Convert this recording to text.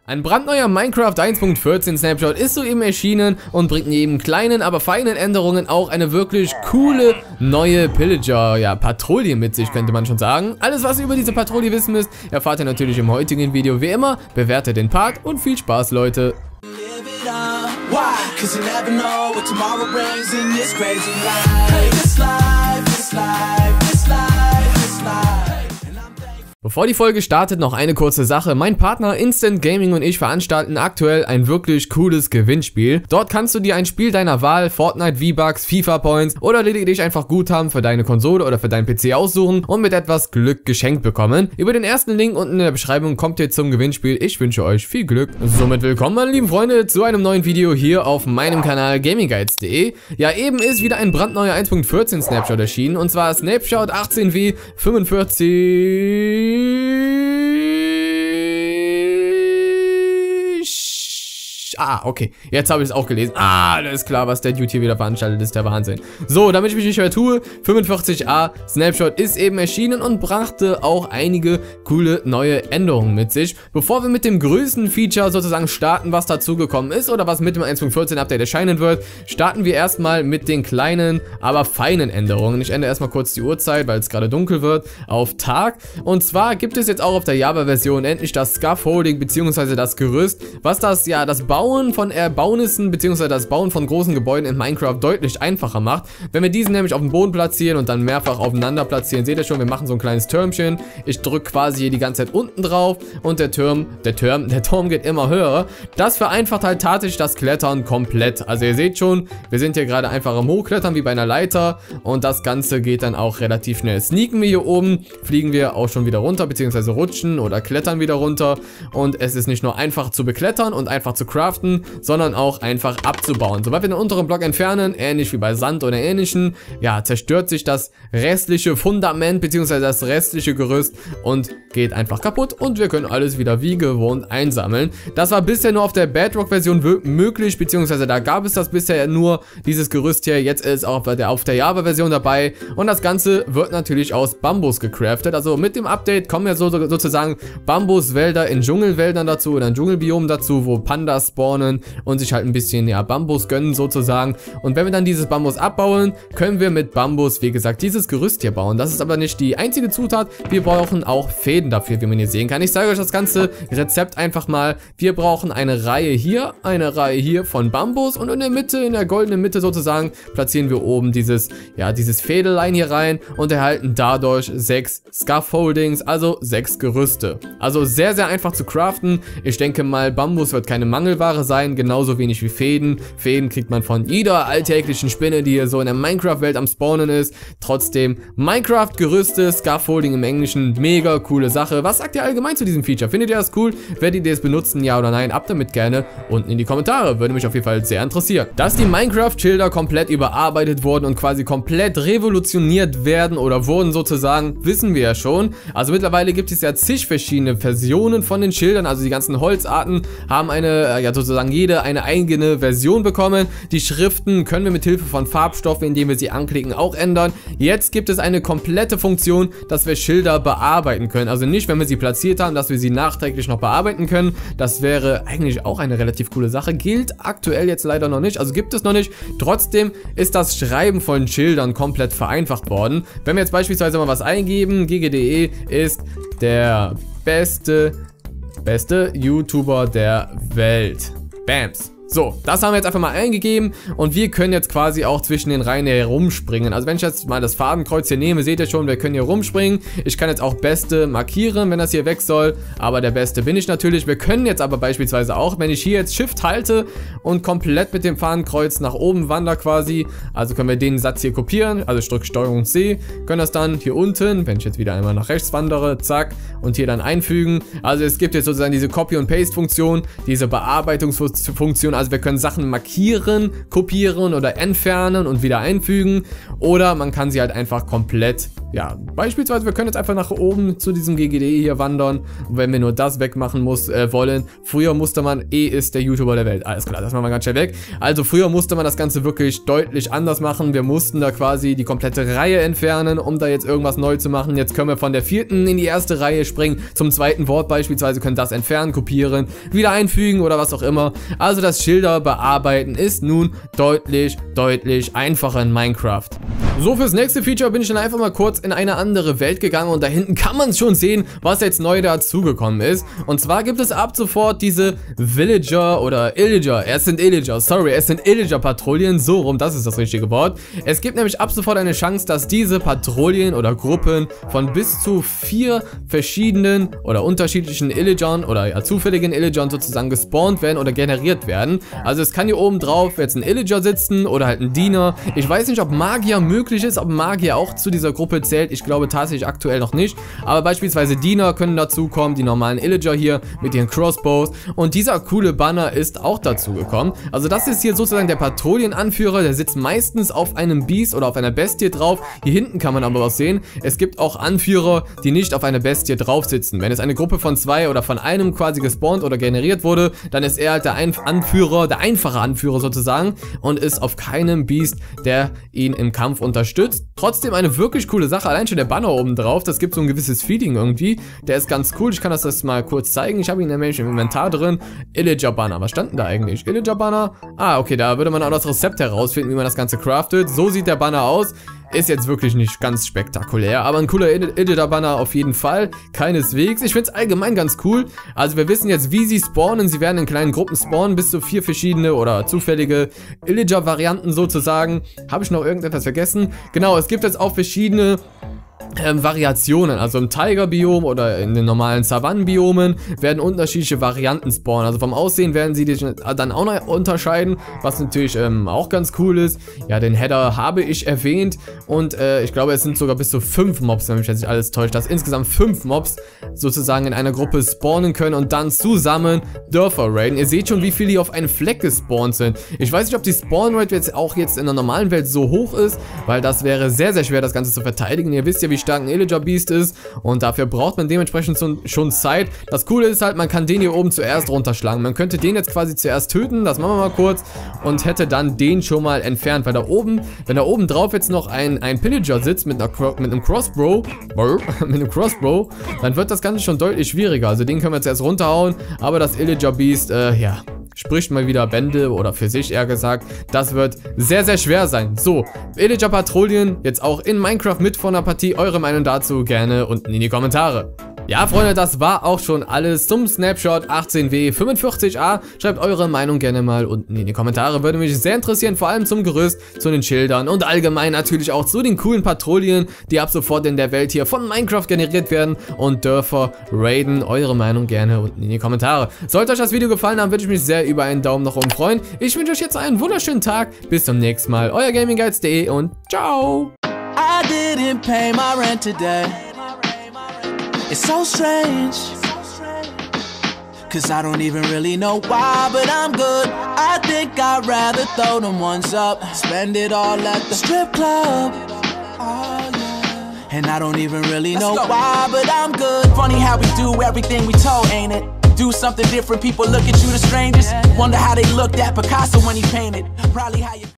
Ein brandneuer Minecraft 1.14 Snapshot ist soeben erschienen und bringt neben kleinen, aber feinen Änderungen auch eine wirklich coole neue Pillager-Patrouille mit sich, könnte man schon sagen. Alles, was ihr über diese Patrouille wissen müsst, erfahrt ihr natürlich im heutigen Video. Wie immer, bewertet den Part und viel Spaß, Leute. Bevor die Folge startet, noch eine kurze Sache. Mein Partner Instant Gaming und ich veranstalten aktuell ein wirklich cooles Gewinnspiel. Dort kannst du dir ein Spiel deiner Wahl, Fortnite V-Bucks, FIFA Points oder lediglich einfach Guthaben für deine Konsole oder für deinen PC aussuchen und mit etwas Glück geschenkt bekommen. Über den ersten Link unten in der Beschreibung kommt ihr zum Gewinnspiel. Ich wünsche euch viel Glück. Somit willkommen, meine lieben Freunde, zu einem neuen Video hier auf meinem Kanal GamingGuides.de. Ja, eben ist wieder ein brandneuer 1.14 Snapshot erschienen und zwar Snapshot 18W45. Okay. Jetzt habe ich es auch gelesen. Alles klar, was der Dude hier wieder veranstaltet, ist der Wahnsinn. So, damit ich mich nicht mehr tue, 45a Snapshot ist eben erschienen und brachte auch einige coole neue Änderungen mit sich. Bevor wir mit dem größten Feature sozusagen starten, was dazugekommen ist oder was mit dem 1.14 Update erscheinen wird, starten wir erstmal mit den kleinen, aber feinen Änderungen. Ich ändere erstmal kurz die Uhrzeit, weil es gerade dunkel wird, auf Tag. Und zwar gibt es jetzt auch auf der Java-Version endlich das Scaffolding bzw. das Gerüst, was das Bauen von Erbaunissen bzw. das Bauen von großen Gebäuden in Minecraft deutlich einfacher macht. Wenn wir diesen nämlich auf den Boden platzieren und dann mehrfach aufeinander platzieren, seht ihr schon, wir machen so ein kleines Türmchen. Ich drücke quasi hier die ganze Zeit unten drauf und der Turm geht immer höher. Das vereinfacht halt tatsächlich das Klettern komplett. Also ihr seht schon, wir sind hier gerade einfach am Hochklettern wie bei einer Leiter und das Ganze geht dann auch relativ schnell. Sneaken wir hier oben, fliegen wir auch schon wieder runter bzw. rutschen oder klettern wieder runter und es ist nicht nur einfach zu beklettern und einfach zu craften, sondern auch einfach abzubauen. Sobald wir den unteren Block entfernen, ähnlich wie bei Sand oder ähnlichen, zerstört sich das restliche Fundament bzw. das restliche Gerüst und geht einfach kaputt und wir können alles wieder wie gewohnt einsammeln. Das war bisher nur auf der Bedrock-Version möglich, beziehungsweise da gab es das bisher nur, dieses Gerüst hier. Jetzt ist auch auf der Java-Version dabei und das Ganze wird natürlich aus Bambus gecraftet. Also mit dem Update kommen ja sozusagen Bambuswälder in Dschungelwäldern dazu oder in Dschungelbiomen dazu, wo Pandas spawnen und sich halt ein bisschen Bambus gönnen sozusagen. Und wenn wir dann dieses Bambus abbauen, können wir mit Bambus, wie gesagt, dieses Gerüst hier bauen. Das ist aber nicht die einzige Zutat. Wir brauchen auch Fäden dafür, wie man hier sehen kann. Ich zeige euch das ganze Rezept einfach mal. Wir brauchen eine Reihe hier von Bambus und in der Mitte, in der goldenen Mitte sozusagen, platzieren wir oben dieses Fädelein hier rein und erhalten dadurch 6 Scaffoldings, also 6 Gerüste. Also sehr, sehr einfach zu craften. Ich denke mal, Bambus wird keine Mangelware sein, genauso wenig wie Fäden. Fäden kriegt man von jeder alltäglichen Spinne, die hier so in der Minecraft-Welt am Spawnen ist. Trotzdem, Minecraft-Gerüste, Scaffolding im Englischen, mega coole Sache. Was sagt ihr allgemein zu diesem Feature? Findet ihr das cool? Werdet ihr es benutzen, ja oder nein? Ab damit gerne unten in die Kommentare, würde mich auf jeden Fall sehr interessieren. Dass die Minecraft-Schilder komplett überarbeitet wurden und quasi komplett revolutioniert werden oder wurden sozusagen, wissen wir ja schon. Also mittlerweile gibt es ja zig verschiedene Versionen von den Schildern, also die ganzen Holzarten haben sozusagen jede eine eigene Version bekommen. Die Schriften können wir mit Hilfe von Farbstoffen, indem wir sie anklicken, auch ändern. Jetzt gibt es eine komplette Funktion, dass wir Schilder bearbeiten können. Also nicht, wenn wir sie platziert haben, dass wir sie nachträglich noch bearbeiten können. Das wäre eigentlich auch eine relativ coole Sache. Gilt aktuell jetzt leider noch nicht, also gibt es noch nicht. Trotzdem ist das Schreiben von Schildern komplett vereinfacht worden. Wenn wir jetzt beispielsweise mal was eingeben, GGDE ist der beste YouTuber der Welt. Bams. So, das haben wir jetzt einfach mal eingegeben und wir können jetzt quasi auch zwischen den Reihen herumspringen. Also wenn ich jetzt mal das Fadenkreuz hier nehme, seht ihr schon, wir können hier rumspringen. Ich kann jetzt auch Beste markieren, wenn das hier weg soll, aber der Beste bin ich natürlich. Wir können jetzt aber beispielsweise auch, wenn ich hier jetzt Shift halte und komplett mit dem Fadenkreuz nach oben wandere quasi, also können wir den Satz hier kopieren, also ich drücke STRG C, können das dann hier unten, wenn ich jetzt wieder einmal nach rechts wandere, zack, und hier dann einfügen. Also es gibt jetzt sozusagen diese Copy- und Paste-Funktion, diese Bearbeitungsfunktion. Also wir können Sachen markieren, kopieren oder entfernen und wieder einfügen. Oder man kann sie halt einfach komplett ja, beispielsweise, wir können jetzt einfach nach oben zu diesem GGD hier wandern, wenn wir nur das wegmachen wollen. Früher musste man, ist der YouTuber der Welt, alles klar, das machen wir ganz schnell weg. Also früher musste man das Ganze wirklich deutlich anders machen. Wir mussten da quasi die komplette Reihe entfernen, um da jetzt irgendwas neu zu machen. Jetzt können wir von der 4. in die erste Reihe springen, zum zweiten Wort beispielsweise, können das entfernen, kopieren, wieder einfügen oder was auch immer. Also das Schilder bearbeiten ist nun deutlich einfacher in Minecraft. So, fürs nächste Feature bin ich dann einfach mal kurz in eine andere Welt gegangen und da hinten kann man schon sehen, was jetzt neu dazugekommen ist. Und zwar gibt es ab sofort diese Villager oder Illager, es sind Illager-Patrouillen, so rum, das ist das richtige Wort. Es gibt nämlich ab sofort eine Chance, dass diese Patrouillen oder Gruppen von bis zu 4 verschiedenen oder unterschiedlichen Illagern oder ja, zufälligen Illagern sozusagen gespawnt werden oder generiert werden. Also es kann hier oben drauf jetzt ein Illager sitzen oder halt ein Diener. Ich weiß nicht, ob Magier möglich ist, ob Magier auch zu dieser Gruppe zählt. Ich glaube tatsächlich aktuell noch nicht. Aber beispielsweise Diener können dazu kommen, die normalen Illager hier mit ihren Crossbows. Und dieser coole Banner ist auch dazu gekommen. Also das ist hier sozusagen der Patrouillenanführer. Der sitzt meistens auf einem Biest oder auf einer Bestie drauf. Hier hinten kann man aber was sehen. Es gibt auch Anführer, die nicht auf einer Bestie drauf sitzen. Wenn es eine Gruppe von 2 oder von einem quasi gespawnt oder generiert wurde, dann ist er halt der Anführer, der einfache Anführer sozusagen und ist auf keinem Biest, der ihn im Kampf unterstützt. Trotzdem eine wirklich coole Sache, allein schon der Banner oben drauf, das gibt so ein gewisses Feeling irgendwie. Der ist ganz cool, ich kann das mal kurz zeigen. Ich habe ihn nämlich im Inventar drin. Illager Banner, was stand denn da eigentlich? Illager Banner? Ah, okay, da würde man auch das Rezept herausfinden, wie man das Ganze craftet. So sieht der Banner aus. Ist jetzt wirklich nicht ganz spektakulär, aber ein cooler Illager-Banner auf jeden Fall, keineswegs. Ich finde es allgemein ganz cool. Also wir wissen jetzt, wie sie spawnen. Sie werden in kleinen Gruppen spawnen, bis zu 4 verschiedene oder zufällige Illager-Varianten sozusagen. Habe ich noch irgendetwas vergessen? Genau, es gibt jetzt auch verschiedene Variationen, also im Tiger-Biom oder in den normalen Savannen-Biomen werden unterschiedliche Varianten spawnen. Also vom Aussehen werden sie dann auch noch unterscheiden, was natürlich auch ganz cool ist. Ja, den Header habe ich erwähnt und ich glaube, es sind sogar bis zu 5 Mobs, wenn mich jetzt nicht alles täuscht, dass insgesamt 5 Mobs sozusagen in einer Gruppe spawnen können und dann zusammen Dörfer raiden. Ihr seht schon, wie viele hier auf einen Fleck gespawnt sind. Ich weiß nicht, ob die Spawn-Rate jetzt auch in der normalen Welt so hoch ist, weil das wäre sehr schwer, das Ganze zu verteidigen. Ihr wisst ja, wie stark ein Illager Beast ist und dafür braucht man dementsprechend schon Zeit. Das Coole ist halt, man kann den hier oben zuerst runterschlagen. Man könnte den jetzt quasi zuerst töten, das machen wir mal kurz, und hätte dann den schon mal entfernt, weil da oben, wenn da oben drauf jetzt noch ein Pillager sitzt mit einem Crossbow, dann wird das Ganze schon deutlich schwieriger. Also den können wir jetzt erst runterhauen, aber das Illager Beast, ja, spricht mal wieder Bände oder für sich eher gesagt. Das wird sehr schwer sein. So, Illager Patrouillen jetzt auch in Minecraft mit von der Partie. Eure Meinung dazu gerne unten in die Kommentare. Ja, Freunde, das war auch schon alles zum Snapshot 18W45A. Schreibt eure Meinung gerne mal unten in die Kommentare. Würde mich sehr interessieren, vor allem zum Gerüst, zu den Schildern und allgemein natürlich auch zu den coolen Patrouillen, die ab sofort in der Welt hier von Minecraft generiert werden und Dörfer raiden. Eure Meinung gerne unten in die Kommentare. Sollte euch das Video gefallen haben, würde ich mich sehr über einen Daumen nach oben freuen. Ich wünsche euch jetzt einen wunderschönen Tag. Bis zum nächsten Mal. Euer GamingGuides.de und ciao. I didn't pay my rent today. It's so strange, cause I don't even really know why, but I'm good. I think I'd rather throw them ones up, spend it all at the strip club. Oh yeah. And I don't even really know why, but I'm good. Funny how we do everything we told, ain't it? Do something different, people look at you the strangest. Wonder how they looked at Picasso when he painted. Probably how you